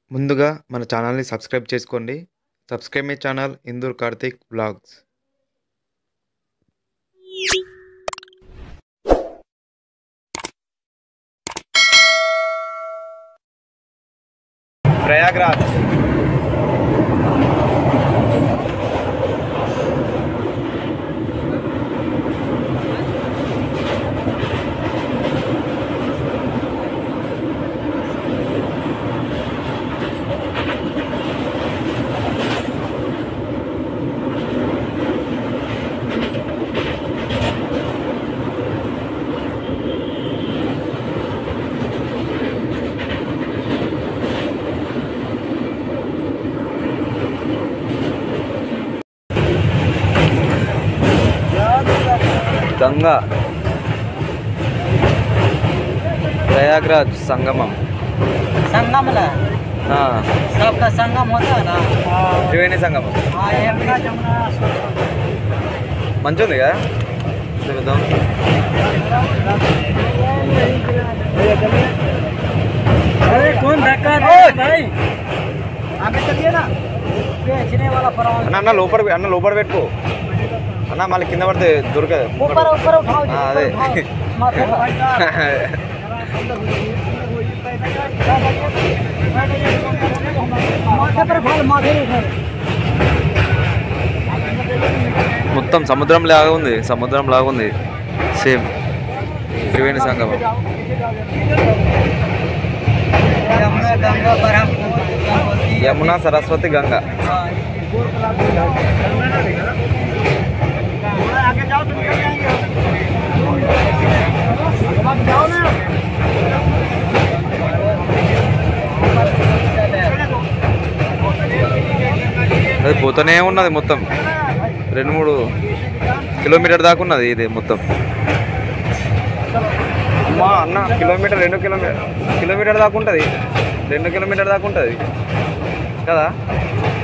ముందుగా మన ఛానల్‌ని సబ్స్క్రైబ్ చేసుకోండి. Subscribe my channel Indur Karthik vlogs. Prayagraj Ganga Prayagraj संगमम संगम ना। हाँ सबका संगम होता है ना। त्रिवेणी संगमम हाँ, यमुना जमुना మంచిగా ఉంది కదా చూద్దాం. अरे कौन धक्का दे भाई, आगे चलिए ना। बेचने वाला पराल అన్న లోపల పెట్టుకో అన్న, మళ్ళీ కింద పడితే దొరకదు. ऊपर ऊपर उठाओ जी, అదే ऊपर उठाओ। माथे पर उठाओ, माथे उठाओ। మొత్తం సముద్రం లాగా ఉంది సేమ్ త్రివేణి సంగమం. यमुना गंगा ब्रह्मपुत्र యమున సరస్వతి గంగ. आगे जाओ तो निकल जाएंगे। जाओ ना। అది పోతూనే ఉన్నది మొత్తం 2-3 కిలోమీటర్ దాకా ఉన్నది ఇది మొత్తం. అమ్మా అన్న కిలోమీటర్ 2 కిలోమీటర్ దాకా ఉంటుంది, 2 కిలోమీటర్ దాకా ఉంటుంది కదా.